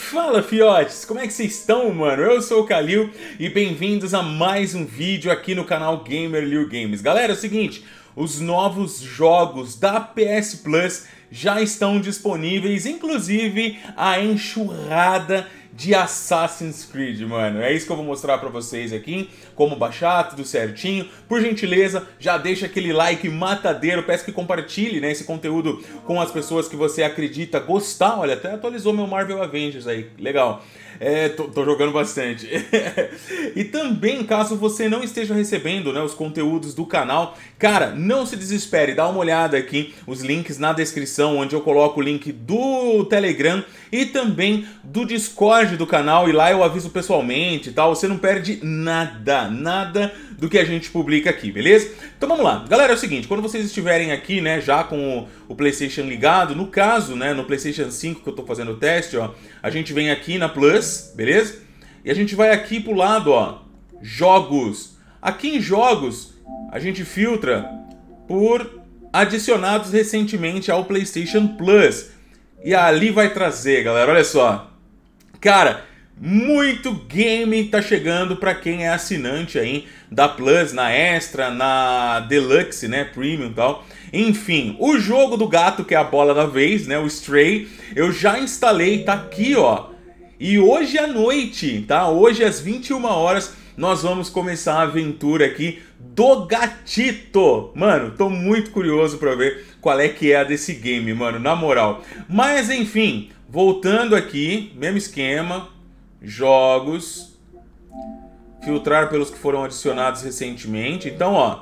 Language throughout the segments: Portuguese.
Fala, fiotes! Como é que vocês estão, mano? Eu sou o Kalil e bem-vindos a mais um vídeo aqui no canal Gamer Liu Games. Galera, é o seguinte, os novos jogos da PS Plus já estão disponíveis, inclusive a enxurrada de Assassin's Creed, mano. É isso que eu vou mostrar pra vocês aqui, como baixar, tudo certinho. Por gentileza, já deixa aquele like matadeiro, peço que compartilhe, né, esse conteúdo com as pessoas que você acredita gostar. Olha, até atualizou meu Marvel Avengers aí, legal. Tô jogando bastante. E também, caso você não esteja recebendo, né, os conteúdos do canal, cara, não se desespere, dá uma olhada aqui, os links na descrição, onde eu coloco o link do Telegram e também do Discord do canal, e lá eu aviso pessoalmente e tal, você não perde nada do que a gente publica aqui, beleza? Então vamos lá. Galera, é o seguinte, quando vocês estiverem aqui, né, já com o PlayStation ligado, no caso, né, no PlayStation 5 que eu tô fazendo o teste, ó, a gente vem aqui na Plus, beleza? E a gente vai aqui pro lado, ó, Jogos. Aqui em Jogos, a gente filtra por adicionados recentemente ao PlayStation Plus. E ali vai trazer, galera, olha só. Cara, muito game tá chegando pra quem é assinante aí da Plus, na Extra, na Deluxe, né, Premium e tal. Enfim, o jogo do gato, que é a bola da vez, né, o Stray, eu já instalei, tá aqui, ó. E hoje à noite, tá? Hoje às 21 horas, nós vamos começar a aventura aqui do gatito. Mano, tô muito curioso pra ver qual é que é a desse game, mano, na moral. Mas enfim, voltando aqui, mesmo esquema, jogos, filtrar pelos que foram adicionados recentemente. Então, ó,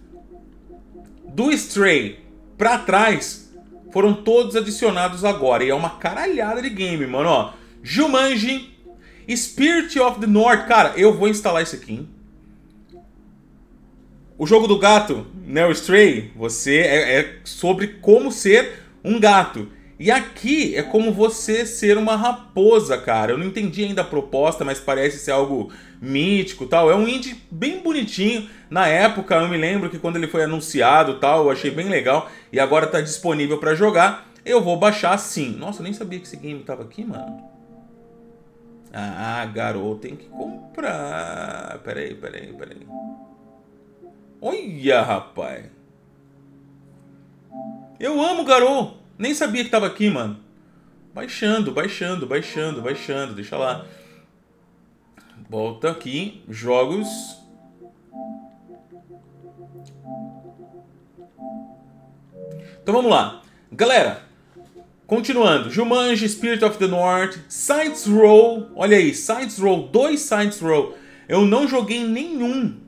do Stray pra trás, foram todos adicionados agora. E é uma caralhada de game, mano, ó. Jumanji, Spirit of the North, cara, eu vou instalar isso aqui, hein? O jogo do gato, né, o Stray, você é sobre como ser um gato. E aqui é como você ser uma raposa, cara. Eu não entendi ainda a proposta, mas parece ser algo mítico e tal. É um indie bem bonitinho. Na época, eu me lembro que quando ele foi anunciado e tal, eu achei bem legal. E agora tá disponível pra jogar. Eu vou baixar sim. Nossa, eu nem sabia que esse game tava aqui, mano. Ah, garoto, tem que comprar. Peraí. Olha, rapaz. Eu amo Garou. Nem sabia que tava aqui, mano. Baixando. Deixa lá. Volta aqui. Jogos. Então vamos lá. Galera, continuando. Jumanji, Spirit of the North, Saints Row. Olha aí, Saints Row, 2 Saints Row. Eu não joguei nenhum,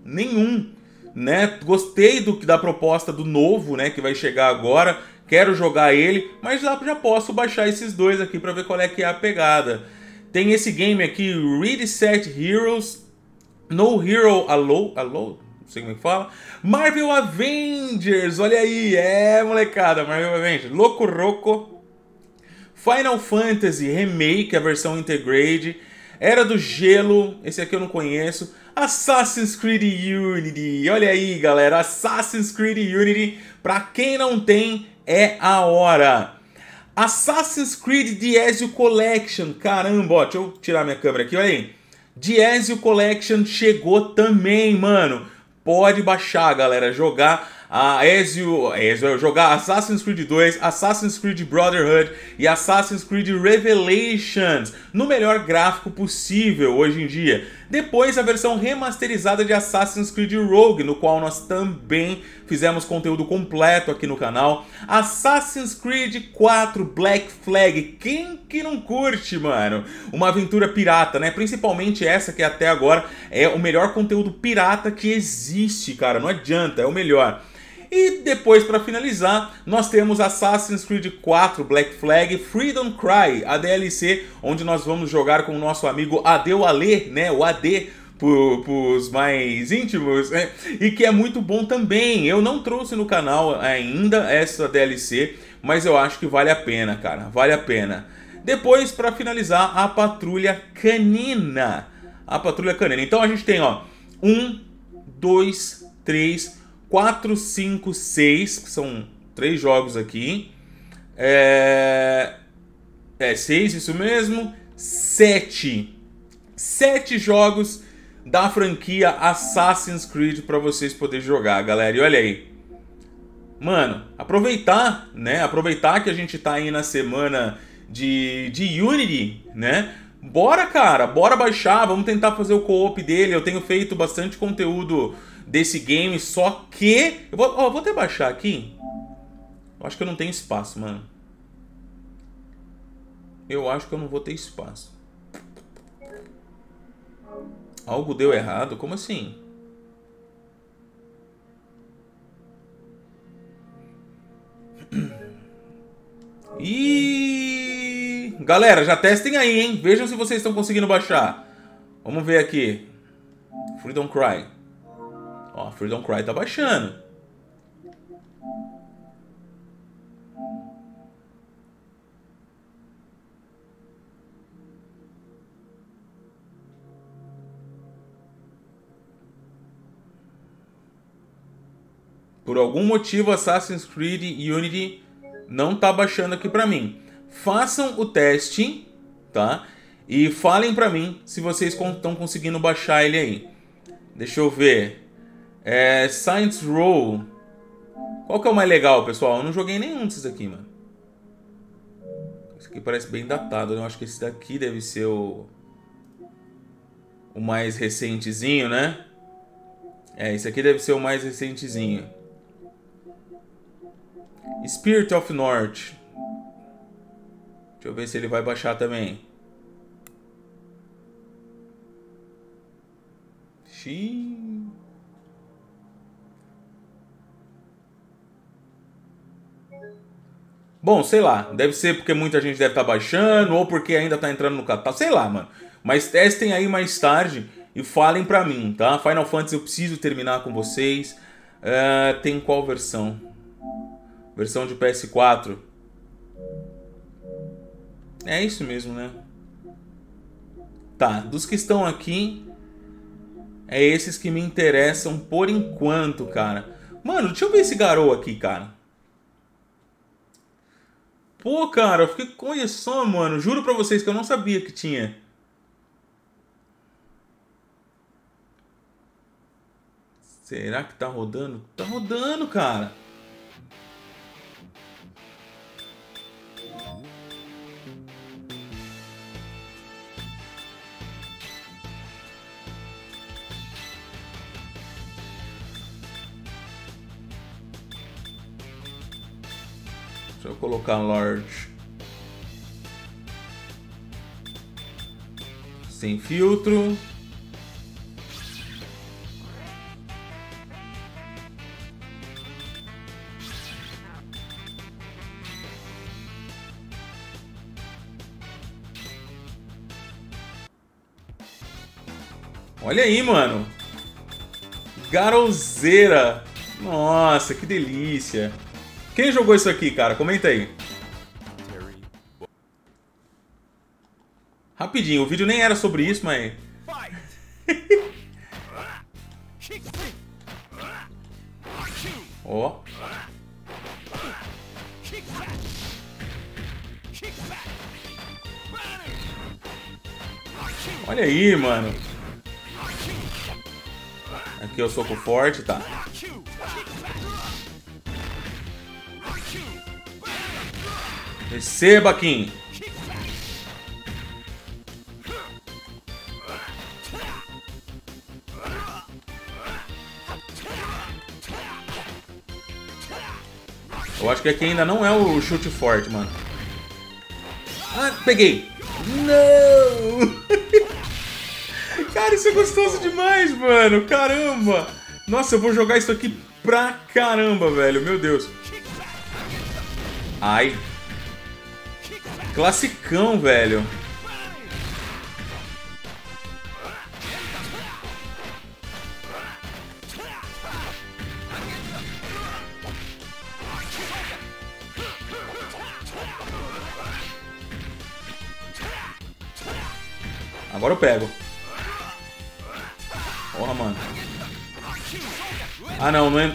né? Gostei da proposta do novo, né, que vai chegar agora. Quero jogar ele, mas já posso baixar esses dois aqui pra ver qual é que é a pegada. Tem esse game aqui, Ready Set Heroes, No Hero Alone, não sei como é que fala. Marvel Avengers, olha aí, molecada, Marvel Avengers. Loco Roco, Final Fantasy Remake, a versão Integrate, Era do Gelo, esse aqui eu não conheço. Assassin's Creed Unity, olha aí, galera, Assassin's Creed Unity, pra quem não tem, é a hora. Assassin's Creed The Ezio Collection, caramba, ó, deixa eu tirar minha câmera aqui, olha aí. The Ezio Collection chegou também, mano. Pode baixar, galera, jogar jogar Assassin's Creed 2, Assassin's Creed Brotherhood e Assassin's Creed Revelations no melhor gráfico possível hoje em dia. Depois a versão remasterizada de Assassin's Creed Rogue, no qual nós também fizemos conteúdo completo aqui no canal. Assassin's Creed 4 Black Flag, quem que não curte, mano? Uma aventura pirata, né? Principalmente essa que até agora é o melhor conteúdo pirata que existe, cara, não adianta, é o melhor. E depois, para finalizar, nós temos Assassin's Creed 4 Black Flag Freedom Cry, a DLC, onde nós vamos jogar com o nosso amigo Adewale, né, o AD, pros mais íntimos, né? E que é muito bom também. Eu não trouxe no canal ainda essa DLC, mas eu acho que vale a pena, cara, vale a pena. Depois, para finalizar, a Patrulha Canina. A Patrulha Canina. Então a gente tem, ó, 1, 2, 3... 4, 5, 6, que são 3 jogos aqui. 6, isso mesmo. 7 jogos da franquia Assassin's Creed para vocês poderem jogar, galera. E olha aí. Mano, aproveitar, né? Aproveitar que a gente tá aí na semana de Unity, né? Bora, cara, bora baixar, vamos tentar fazer o co-op dele. Eu tenho feito bastante conteúdo desse game, só que... vou até baixar aqui. Eu acho que eu não tenho espaço, mano. Eu acho que eu não vou ter espaço. Algo deu errado? Como assim? E galera, já testem aí, hein? Vejam se vocês estão conseguindo baixar. Vamos ver aqui. Freedom Cry. Ó, Freedom Cry tá baixando. Por algum motivo, Assassin's Creed Unity não tá baixando aqui pra mim. Façam o teste, tá? E falem pra mim se vocês estão conseguindo baixar ele aí. Deixa eu ver. Saints Row. Qual que é o mais legal, pessoal? Eu não joguei nenhum desses aqui, mano. Esse aqui parece bem datado, né? Eu acho que esse daqui deve ser o mais recentezinho, né? Esse aqui deve ser o mais recentezinho. Spirit of North. Deixa eu ver se ele vai baixar também. Xiii. Bom, sei lá. Deve ser porque muita gente deve estar baixando, ou porque ainda está entrando no catálogo. Sei lá, mano. Mas testem aí mais tarde e falem pra mim, tá? Final Fantasy eu preciso terminar com vocês. Tem qual versão? Versão de PS4. É isso mesmo, né? Tá, dos que estão aqui, é esses que me interessam por enquanto, cara. Mano, deixa eu ver esse Garou aqui, cara. Pô, cara, eu fiquei... Olha só, mano. Juro pra vocês que eu não sabia que tinha. Será que tá rodando? Tá rodando, cara. Deixa eu colocar large. Sem filtro. Olha aí, mano. Garozeira. Nossa, que delícia. Quem jogou isso aqui, cara? Comenta aí. Rapidinho, o vídeo nem era sobre isso, mas... Ó. Olha aí, mano. Aqui eu soco forte, tá. Receba, Kim. Eu acho que aqui ainda não é o chute forte, mano. Ah, peguei. Não! Cara, isso é gostoso demais, mano. Caramba. Nossa, eu vou jogar isso aqui pra caramba, velho. Meu Deus. Ai. Classicão, velho. Agora eu pego. Porra, mano. Ah, não, não é...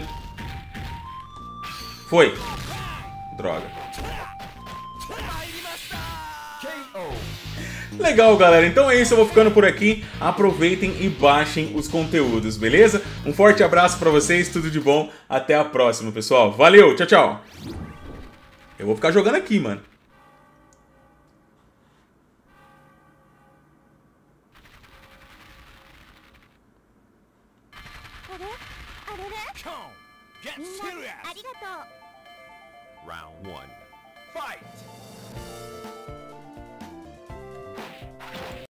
Foi. Droga. Legal, galera, então é isso, eu vou ficando por aqui. Aproveitem e baixem os conteúdos, beleza? Um forte abraço pra vocês, tudo de bom, até a próxima, pessoal. Valeu, tchau, tchau. Eu vou ficar jogando aqui, mano. Get serious! Round 1. Fight!